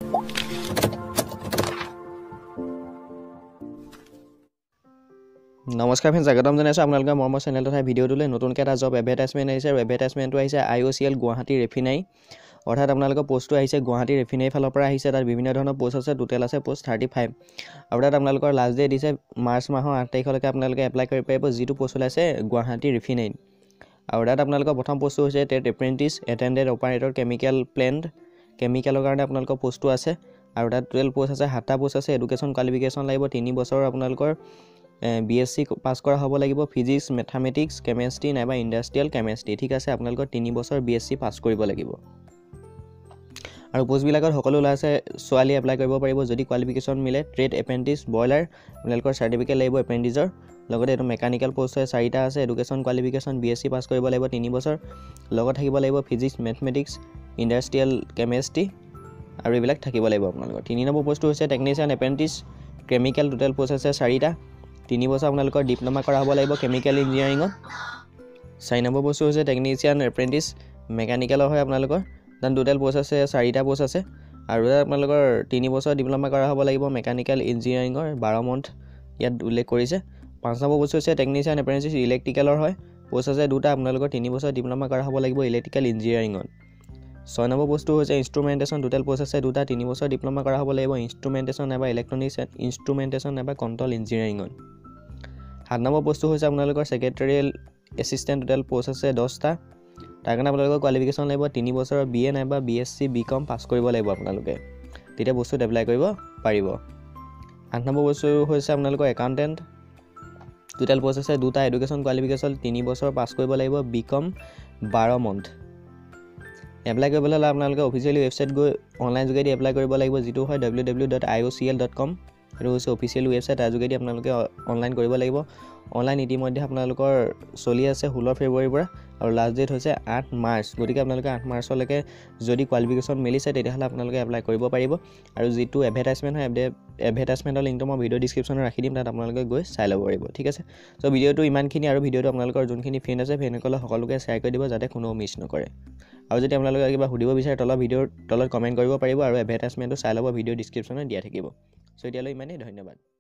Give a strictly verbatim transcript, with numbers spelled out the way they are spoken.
নমস্কাৰ ফ্ৰেন্ডছ, স্বাগতম জনাইছো আপোনালোকৰ মৰমৰ চেনেল তথা ভিডিঅ'টোলৈ। নতুনকৈ এটা জব এডভাৰটাইজমেণ্ট আহিছে আৰু এডভাৰটাইজমেণ্টটো আহিছে I O' C L Guwahati refinery, অৰ্থাৎ আপোনালোকৰ পোষ্টটো আহিছে গুৱাহাটী ৰিফাইনাৰী ফালৰ পৰা আহিছে। তাত বিভিন্ন ধৰণৰ পোষ্ট আছে, টোটেল আছে পোষ্ট থাৰ্টি ফাইভ আৰু তাত আপোনালোকৰ লাষ্ট ডেট দিছে মাৰ্চ মাহৰ আঠ তাৰিখলৈকে আপোনালোকে এপ্লাই কৰিব পাৰিব, যিটো পোষ্ট ওলাইছে গুৱাহাটী ৰিফাইনাৰী। আৰু তাত আপোনালোকৰ প্ৰথম পোষ্টটো হৈছে টেট apprentice attendant operator chemical plant, কেমিকেলৰ কাৰণে আপোনালোকৰ পোষ্টটো আছে। আৰু তাত টুৱেল্ভ পোষ্ট আছে, সাতটা পোষ্ট আছে। এডুকেশ্যন কোৱালিফিকেশ্যন লাগিব তিনি বছৰ আপোনালোকৰ বি এছ চি পাছ কৰা হ'ব লাগিব, ফিজিক্স, মেথামেটিক্স, কেমেষ্ট্ৰি নাইবা ইণ্ডাষ্ট্ৰিয়েল কেমেষ্ট্ৰি। ঠিক আছে, আপোনালোকৰ তিনি বছৰ বি এছ চি পাছ কৰিব লাগিব। আৰু পোষ্টবিলাকত সকলো ওলাইছে ছোৱালী এপ্লাই কৰিব পাৰিব যদি কোৱালিফিকেশ্যন মিলে। ট্ৰেড এপ্ৰেণ্টিছ ব্ৰইলাৰ আপোনালোকৰ চাৰ্টিফিকেট লাগিব এপ্ৰেণ্টিছৰ, লগতে এইটো মেকানিকেল পোষ্ট হয় চাৰিটা আছে। Education qualification B S C pass কৰিব লাগিব তিনি বছৰ, লগত থাকিব লাগিব ফিজিক্স, মেথমেটিক্স, ইণ্ডাষ্ট্ৰিয়েল কেমেষ্ট্ৰি আৰু এইবিলাক থাকিব লাগিব আপোনালোকৰ। তিনি নম্বৰ পোষ্টটো হৈছে technician apprentice chemical, total post আছে চাৰিটা, তিনি বছৰ আপোনালোকৰ ডিপ্ল'মা কৰা হ'ব লাগিব কেমিকেল ইঞ্জিনিয়াৰিঙত। চাৰি নম্বৰ পোষ্টটো হৈছে টেকনিচিয়ান এপ্ৰেণ্টিছ মেকানিকেলৰ হয় আপোনালোকৰ, তাত টোটেল পোষ্ট আছে চাৰিটা পোষ্ট আছে। আৰু আপোনালোকৰ তিনি বছৰ ডিপ্ল'মা কৰা হ'ব লাগিব মেকানিকেল ইঞ্জিনিয়াৰিঙৰ, বাৰ মন্থ ইয়াত উল্লেখ কৰিছে। পাঁচ নম্বৰ পোষ্ট হৈছে টেকনিচিয়ান এপ্ৰেণ্টিছ ইলেক্ট্ৰিকেলৰ হয়, পোষ্ট আছে দুটা, আপোনালোকৰ তিনি বছৰ ডিপ্ল'মা কৰা হ'ব লাগিব ইলেক্ট্ৰিকেল ইঞ্জিনিয়াৰিঙত। ছয় নম্বৰ পোষ্টটো হৈছে ইনষ্ট্ৰুমেণ্টেশ্যন, টোটেল পোষ্ট আছে দুটা, তিনি বছৰ ডিপ্ল'মা কৰা হ'ব লাগিব ইনষ্ট্ৰুমেণ্টেশ্যন নাইবা ইলেক্ট্ৰনিক্স ইনষ্ট্ৰুমেণ্টেশ্যন নাইবা কণ্ট্ৰল ইঞ্জিনিয়াৰিঙত। সাত নম্বৰ পোষ্টটো হৈছে আপোনালোকৰ ছেক্ৰেটেৰিয়েল এছিষ্টেণ্ট, টোটেল পোষ্ট আছে দহটা, তাৰ কাৰণে আপোনালোকৰ কোৱালিফিকেশ্যন লাগিব তিনি বছৰৰ বি এ নাইবা B S C B Com pass কৰিব লাগিব আপোনালোকে, তেতিয়া বস্তুত এপ্লাই কৰিব পাৰিব। আঠ নম্বৰ বস্তু হৈছে আপোনালোকৰ একাউণ্টেণ্ট, টোটেল পোষ্ট আছে দুটা, এডুকেশ্যন কোৱালিফিকেশ্যন তিনি বছৰ পাছ কৰিব লাগিব বি কম, বাৰ মন্থ। এপ্লাই কৰিবলৈ হ'লে আপোনালোকে অফিচিয়েলি ৱেবছাইট গৈ অনলাইন যোগেদি এপ্লাই কৰিব লাগিব, যিটো হয় W W dot I O' C L dot com. সেইটো হৈছে অফিচিয়েল ৱেবছাইট, তাৰ যোগেদি আপোনালোকে অনলাইন কৰিব লাগিব। অনলাইন ইতিমধ্যে আপোনালোকৰ চলি আছে ষোল্ল ফেব্ৰুৱাৰীৰ পৰা আৰু লাষ্ট ডেট হৈছে আঠ মাৰ্চ, গতিকে আপোনালোকে আঠ মাৰ্চলৈকে যদি কোৱালিফিকেশ্যন মিলিছে তেতিয়াহ'লে আপোনালোকে এপ্লাই কৰিব পাৰিব। আৰু যিটো এডভাৰটাইজমেণ্ট হয় এডভাৰটাইজমেণ্টৰ লিংকটো মই ভিডিঅ' ডিছক্ৰিপশ্যনত ৰাখি দিম, তাত আপোনালোকে গৈ চাই ল'ব পাৰিব। ঠিক আছে, চ' ভিডিঅ'টো ইমানখিনি, আৰু ভিডিঅ'টো আপোনালোকৰ যোনখিনি ফ্ৰেণ্ড আছে ফ্ৰেণ্ডসকলে সকলোকে শ্বেয়াৰ কৰি দিব যাতে কোনেও মিছ নকৰে। আৰু যদি আপোনালোকে কিবা সুধিব বিচাৰে তলত ভিডিঅ'ৰ তলত কমেণ্ট কৰিব পাৰিব, আৰু এডভাৰটাইজমেণ্টটো চাই ল'ব, ভিডিঅ' ডিছক্ৰিপশ্যনত দিয়া থাকিব। চ' এতিয়ালৈ ইমানেই, ধন্যবাদ।